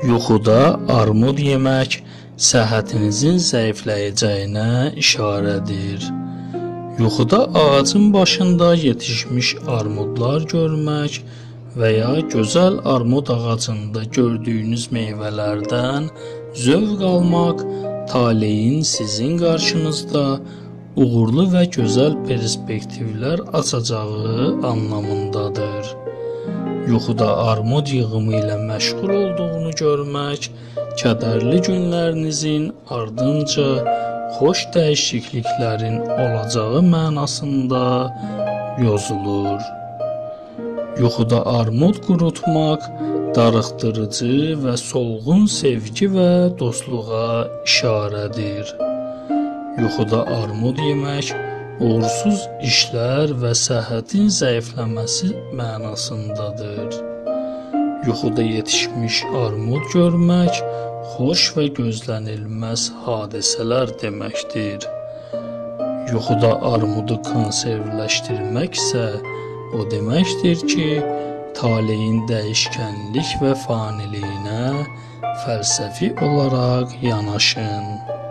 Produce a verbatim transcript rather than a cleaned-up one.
Yuxuda armud yemək səhhətinizin zəifləyəcəyinə işarədir. Yuxuda ağacın başında yetişmiş armudlar görmək və ya gözəl armud ağacında gördüyünüz meyvələrdən zövq almaq taleyin sizin qarşınızda uğurlu və gözəl perspektivlər açacağı anlamındadır. Yuxuda armud yığımı ilə məşğul olduğunu görmək, kədərli günlərinizin ardınca xoş dəyişikliklərin olacağı mənasında yozulur. Yuxuda armud qurutmaq, darıxdırıcı və solğun sevgi və dostluğa işarədir. Yuxuda armud yemək, uğursuz işlər və səhhətin zəifləməsi mənasındadır. Yuxuda yetişmiş armud görmək, xoş və gözlənilməz hadisələr deməkdir. Yuxuda armudu konservləşdirmək isə o deməkdir ki, taleyin dəyişkənlik və faniliyinə fəlsəfi olaraq yanaşın.